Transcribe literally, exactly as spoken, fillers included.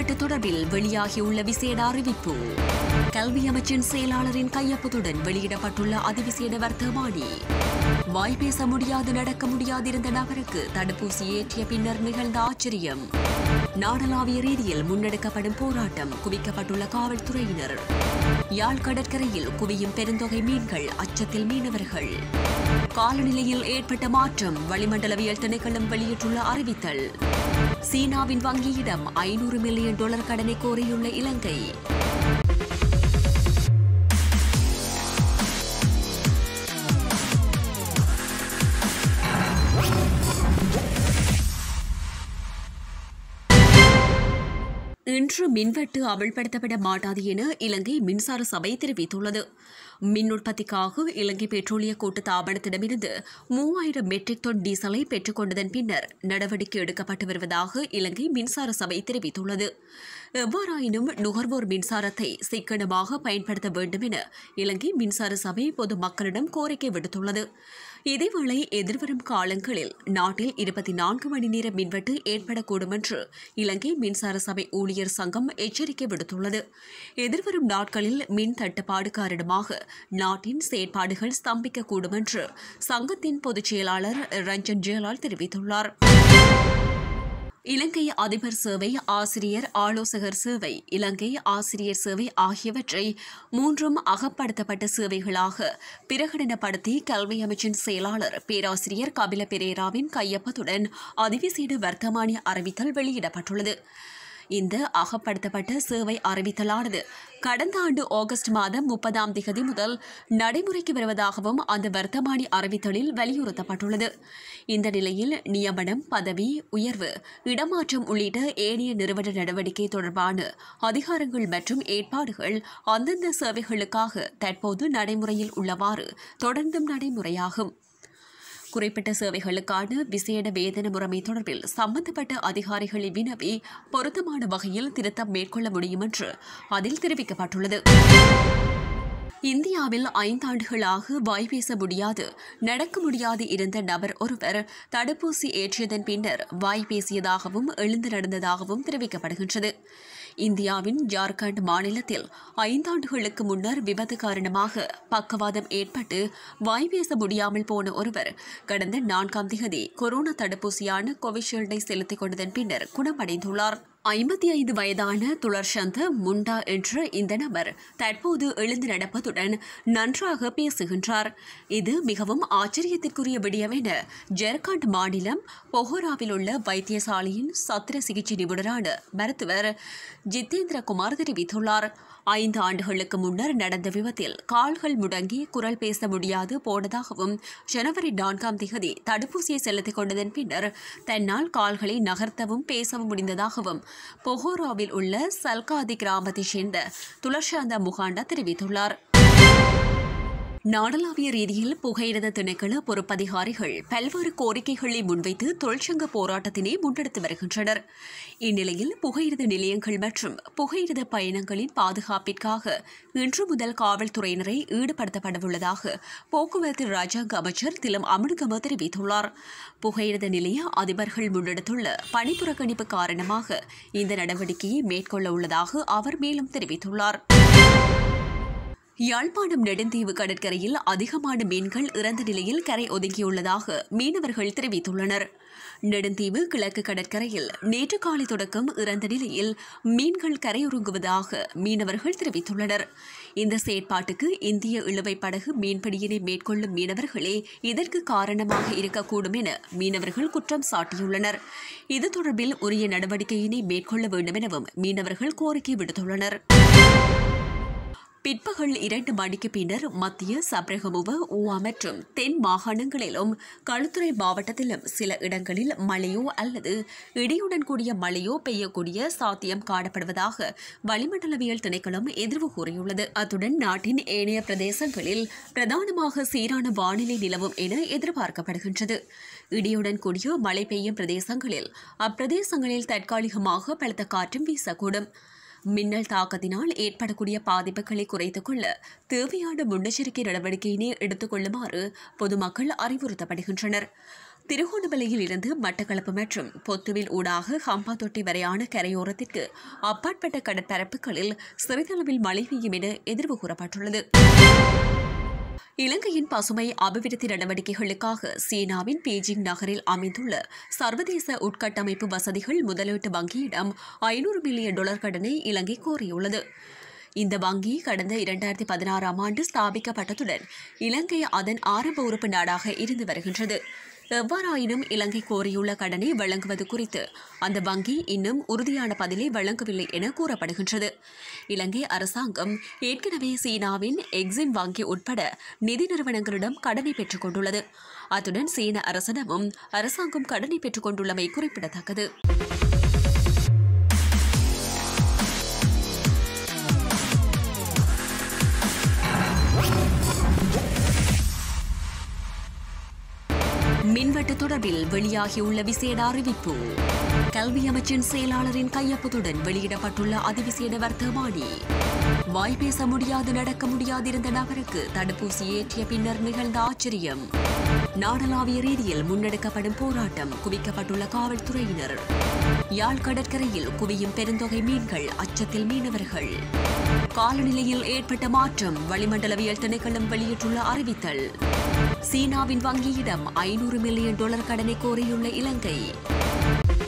செயற்பாட்டு தொடர்பில் வெளியாகியுள்ள விசேட அறிவிப்பு. கல்வி அமைச்சின் செயலாளரின் கையொப்பத்துடன் வெளியிடப்பட்டுள்ள அதிவிசேட வர்த்தமானி. வாய் பேச முடியாது நடக்க முடியாதிருந்த நபருக்கு தடுப்பூசி ஏற்றிய பின்னர் நிகழ்ந்த ஆச்சரியம். நாடளாவிய ரீதியில் முன்னெடுக்கப்படும் போராட்டம், குவிக்கப்பட்டுள்ள காவல்துறையினர். யாழ் கடற்கரையில் குவியும் பெருந்தொகை மீன்கள், அச்சத்தில் மீனவர்கள். காலநிலையில் ஏற்பட்ட மாற்றம், வளிமண்டலவியல் திணைக்களம் வெளியிட்டுள்ள அறிவித்தல். சீனாவின் வங்கியிடம் ஐநூறு மில்லியன் டாலர் கடனை கோரியுள்ள இலங்கை. இன்று மின்வெட்டு அமல்படுத்தப்பட மாட்டாது என இலங்கை மின்சார சபை தெரிவித்துள்ளது. மின் உற்பத்திக்காக இலங்கை பெட்ரோலிய கூட்டு தாபனத்திடமிருந்து மூவாயிரம் மெட்ரிக் டன் டீசலை பெற்றுக் கொண்டதன் பின்னர் நடவடிக்கை எடுக்கப்பட்டு வருவதாக இலங்கை மின்சார சபை தெரிவித்துள்ளது. எவ்வாறாயினும் நுகர்வோர் மின்சாரத்தை சிக்கனமாக பயன்படுத்த வேண்டும் என இலங்கை மின்சார சபை பொதுமக்களிடம் கோரிக்கை விடுத்துள்ளது. இதேவேளை எதிர்வரும் காலங்களில் நாட்டில் இருபத்தி நான்கு மணி நேர மின்வெட்டு ஏற்படக்கூடும் என்று இலங்கை மின்சார சபை ஊழியர் சங்கம் எச்சரிக்கை விடுத்துள்ளது. எதிர்வரும் நாட்களில் மின் தட்டுப்பாடு காரணமாக நாட்டின் செயற்பாடுகள் ஸ்தம்பிக்கக்கூடும் என்று சங்கத்தின் பொதுச் செயலாளர் ரஞ்சன் ஜெயலால் தெரிவித்துள்ளார். இலங்கை அதிபர் சேவை, ஆசிரியர் ஆலோசகர் சேவை, இலங்கை ஆசிரியர் சேவை ஆகியவற்றை மூன்றும் அகப்படுத்தப்பட்ட சேவைகளாக பிரகடனப்படுத்தி கல்வி அமைச்சின் செயலாளர் பேராசிரியர் கபில பெரேராவின் கையொப்பத்துடன் அதிவிசேட வர்த்தமானி அறிவித்தல் வெளியிடப்பட்டுள்ளது. இந்த அகப்படுத்தப்பட்ட சேவை அறிவித்தலானது கடந்த ஆண்டு ஆகஸ்ட் மாதம் முப்பதாம் திகதி முதல் நடைமுறைக்கு வருவதாகவும் அந்த வர்த்தமானி அறிவித்தலில் வலியுறுத்தப்பட்டுள்ளது. இந்த நிலையில் நியமனம், பதவி உயர்வு, இடமாற்றம் உள்ளிட்ட ஏனைய நிறுவன நடவடிக்கை தொடர்பான அதிகாரங்கள் மற்றும் ஏற்பாடுகள் அந்தந்த சேவைகளுக்காக தற்போது நடைமுறையில் உள்ளவாறு தொடர்ந்தும் நடைமுறையாகும். குறிப்பிட்ட சேவைகளுக்கான விசேட வேதன முறைமை தொடர்பில் சம்பந்தப்பட்ட அதிகாரிகளை வினவி பொருத்தமான வகையில் திருத்தம் மேற்கொள்ள முடியும் என்று அதில் தெரிவிக்கப்பட்டுள்ளது. இந்தியாவில் ஐந்தாண்டுகளாக வாய் பேச முடியாது, நடக்க முடியாது இருந்த நபர் ஒருவர் தடுப்பூசி ஏற்றியதன் பின்னர் வாய் பேசியதாகவும் எழுந்து நடந்ததாகவும் தெரிவிக்கப்படுகின்றது. இந்தியாவின் ஜார்க்கண்ட் மாநிலத்தில் ஐந்தாண்டுகளுக்கு முன்னர் விபத்து காரணமாக பக்கவாதம் ஏற்பட்டு வாய் பேச முடியாமல் போன ஒருவர் கடந்த நான்காம் திகதி கொரோனா தடுப்பூசியான கோவிஷீல்டை செலுத்திக் கொண்டதன் பின்னர் குணமடைந்துள்ளார். ஐம்பத்தி ஐந்து வயதான துளர்சந்த் முண்டா என்ற இந்த நபர் தற்போது எழுந்து நடப்பதுடன் நன்றாக பேசுகின்றார். இது மிகவும் ஆச்சரியத்திற்குரிய விடயம் என ஜார்க்கண்ட் மாநிலம் பொஹராவில் உள்ள வைத்தியசாலையின் சத்திர சிகிச்சை நிபுணரான மருத்துவர் ஜிதேந்திர குமார் தெரிவித்துள்ளார். ஐந்து ஆண்டுகளுக்கு முன்னர் நடந்த விபத்தில் கால்கள் முடங்கி குரல் பேச முடியாது போனதாகவும் ஜனவரி நான்காம் திகதி தடுப்பூசியை செலுத்திக் கொண்டதன் பின்னர் தன்னால் கால்களை நகர்த்தவும் பேசவும் முடிந்ததாகவும் பொஹோராவில் உள்ள சல்காதி கிராமத்தைச் சேர்ந்த துளர்சாந்த முகாண்டா தெரிவித்துள்ளார். நாடளாவிய ரீதியில் புகையிரத திணைக்கள பொறுப்பதிகாரிகள் பல்வேறு கோரிக்கைகளை முன்வைத்து தொழிற்சங்க போராட்டத்தினை முன்னெடுத்து வருகின்றனர். இந்நிலையில் புகையிரத நிலையங்கள் மற்றும் புகையிரத பயணங்களின் பாதுகாப்பிற்காக இன்று முதல் காவல்துறையினரை ஈடுபடுத்தப்படவுள்ளதாக போக்குவரத்து ராஜாங்க அமைச்சர் திலம் அமுனுகம தெரிவித்துள்ளார். புகையிரத நிலைய அதிபர்கள் முன்னெடுத்துள்ள பணிப்புறக்கணிப்பு காரணமாக இந்த நடவடிக்கையை மேற்கொள்ள உள்ளதாக அவர் மேலும் தெரிவித்துள்ளார். யாழ்ப்பாணம் நெடுந்தீவு கடற்கரையில் அதிகமான மீன்கள் இறந்த நிலையில் கரை ஒதுங்கியுள்ளதாக மீனவர்கள் தெரிவித்துள்ளனர். நெடுந்தீவு கிழக்கு கடற்கரையில் நேற்று காலை தொடக்கம் இறந்த நிலையில் மீன்கள் கரையொருங்குவதாக மீனவர்கள் தெரிவித்துள்ளனர். இந்த செயற்பாட்டுக்கு இந்திய இழுவை படகு மீன்பிடியினை மேற்கொள்ளும் மீனவர்களே இதற்கு காரணமாக இருக்கக்கூடும் என மீனவர்கள் குற்றம் சாட்டியுள்ளனர். இது தொடர்பில் உரிய நடவடிக்கையினை மேற்கொள்ள வேண்டும் எனவும் மீனவர்கள் கோரிக்கை விடுத்துள்ளனர். பிற்பகல் இரண்டு மணிக்கு பின்னர் மத்திய சப்ரகமுவ ஊவா மற்றும் தென் மாகாணங்களிலும் களுத்துறை மாவட்டத்திலும் சில இடங்களில் மழையோ அல்லது இடியுடன் கூடிய மழையோ பெய்யக்கூடிய சாத்தியம் காணப்படுவதாக வளிமண்டலவியல் திணைக்களம் எதிர்வு கூறியுள்ளது. அத்துடன் நாட்டின் ஏனைய பிரதேசங்களில் பிரதானமாக சீரான வானிலை நிலவும் என எதிர்பார்க்கப்படுகின்றது. இடியுடன் கூடிய மழை பெய்யும் பிரதேசங்களில் அப்பிரதேசங்களில் தற்காலிகமாக பலத்த காற்றும் வீசக்கூடும். மின்னல் தாக்கத்தினால் ஏற்படக்கூடிய பாதிப்புகளை குறைத்துக் கொள்ள தேவையான முன்னெச்சரிக்கை நடவடிக்கையினை எடுத்துக் கொள்ளுமாறு பொதுமக்கள் அறிவுறுத்தப்படுகின்றனர். திருகோணமலையில் இருந்து மட்டக்களப்பு மற்றும் பொத்துவில் ஊடாக ஹம்பாந்தோட்டை வரையான கரையோரத்திற்கு அப்பாற்பட்ட கடற்பரப்புகளில் சிறிதளவில் மழை பெய்யும் என எதிர்வு கூறப்பட்டுள்ளது. இலங்கையின் பசுமை அபிவிருத்தி நடவடிக்கைகளுக்காக சீனாவின் பீஜிங் நகரில் அமைந்துள்ள சர்வதேச உட்கட்டமைப்பு வசதிகள் முதலீட்டு வங்கியிடம் ஐநூறு மில்லியன் டாலர் கடனை இலங்கை கோரியுள்ளது. இந்த வங்கி கடந்த இரண்டாயிரத்தி பதினாறாம் ஆண்டு ஸ்தாபிக்கப்பட்டதுடன் இலங்கை அதன் ஆரம்ப உறுப்பு நாடாக இருந்து வருகின்றது. எவ்வாறாயினும் இலங்கை கோரியுள்ள கடனை வழங்குவது குறித்து அந்த வங்கி இன்னும் உறுதியான பதிலை வழங்கவில்லை என கூறப்படுகின்றது. இலங்கை அரசாங்கம் ஏற்கனவே சீனாவின் எக்ஸிம் வங்கி உட்பட நிதி நிறுவனங்களிடம் கடனை பெற்றுக் கொண்டுள்ளது. அத்துடன் சீன அரசிடமும் அரசாங்கம் கடனை பெற்றுக் கொண்டுள்ளமை குறிப்பிடத்தக்கது. மின்வெட்டு தொடர்பில் வெளியாகியுள்ள விசேட அறிவிப்பு. கல்வி அமைச்சின் செயலாளரின் கையொப்பத்துடன் வெளியிடப்பட்டுள்ள அதிவிசேட வர்த்தமானி. வாய்பேச முடியாது நடக்க முடியாதிருந்த நபருக்கு தடுப்பூசி ஏற்றிய பின்னர் நிகழ்ந்த ஆச்சரியம். நாடளாவிய ரீதியில் முன்னெடுக்கப்படும் போராட்டம், குவிக்கப்பட்டுள்ள காவல்துறையினர். யாழ் கடற்கரையில் குவியும் பெருந்தொகை மீன்கள், அச்சத்தில் மீனவர்கள். காலநிலையில் ஏற்பட்ட மாற்றம், வளிமண்டலவியல் திணைக்களம் வெளியிட்டுள்ள அறிவித்தல். சீனாவின் வங்கியிடம் ஐநூறு மில்லியன் டாலர் கடனை கோரியுள்ள இலங்கை.